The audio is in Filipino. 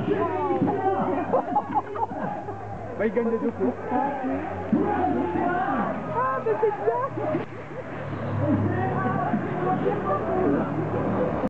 Bah, il gagne les 2 cours. Ah, mais c'est ça.